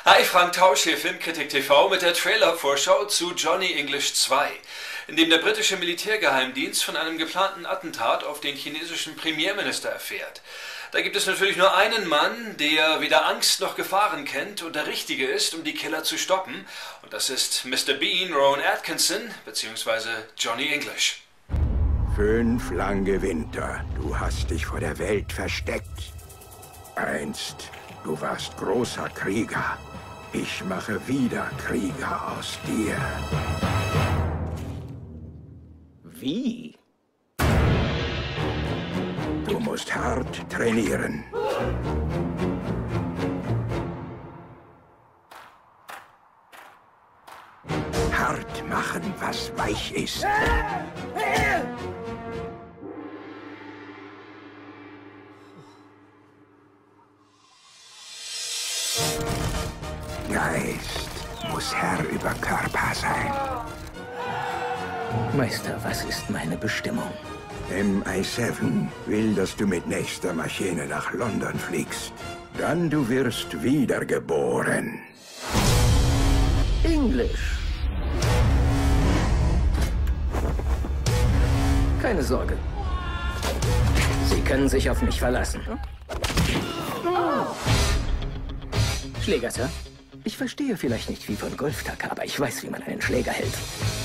Hi, Frank Tausch hier, Filmkritik TV mit der Trailer-Vorschau zu Johnny English 2, in dem der britische Militärgeheimdienst von einem geplanten Attentat auf den chinesischen Premierminister erfährt. Da gibt es natürlich nur einen Mann, der weder Angst noch Gefahren kennt und der Richtige ist, um die Killer zu stoppen. Und das ist Mr. Bean, Rowan Atkinson, bzw. Johnny English. 5 lange Winter, du hast dich vor der Welt versteckt. Einst, du warst großer Krieger. Ich mache wieder Krieger aus dir. Wie? Du musst hart trainieren. Hart machen, was weich ist. Geist muss Herr über Körper sein. Meister, was ist meine Bestimmung? MI7 will, dass du mit nächster Maschine nach London fliegst. Dann du wirst wiedergeboren. Englisch. Keine Sorge. Sie können sich auf mich verlassen. Schläger, Sir? Ich verstehe vielleicht nicht viel von Golftag, aber ich weiß, wie man einen Schläger hält.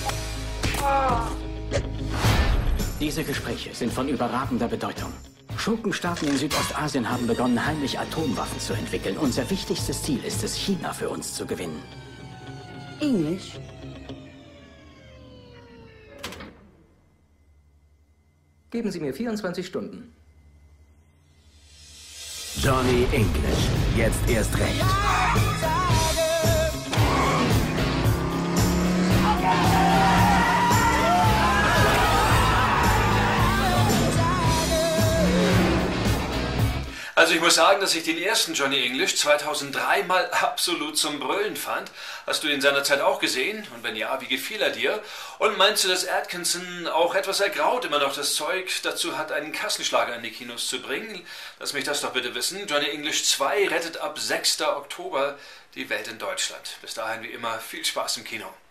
Diese Gespräche sind von überragender Bedeutung. Schurkenstaaten in Südostasien haben begonnen, heimlich Atomwaffen zu entwickeln. Unser wichtigstes Ziel ist es, China für uns zu gewinnen. Englisch? Geben Sie mir 24 Stunden. Johnny English, jetzt erst recht. Also ich muss sagen, dass ich den ersten Johnny English 2003 mal absolut zum Brüllen fand. Hast du ihn seinerzeit auch gesehen? Und wenn ja, wie gefiel er dir? Und meinst du, dass Atkinson auch etwas ergraut immer noch das Zeug dazu hat, einen Kassenschlager in die Kinos zu bringen? Lass mich das doch bitte wissen. Johnny English 2 rettet ab 6. Oktober die Welt in Deutschland. Bis dahin wie immer viel Spaß im Kino.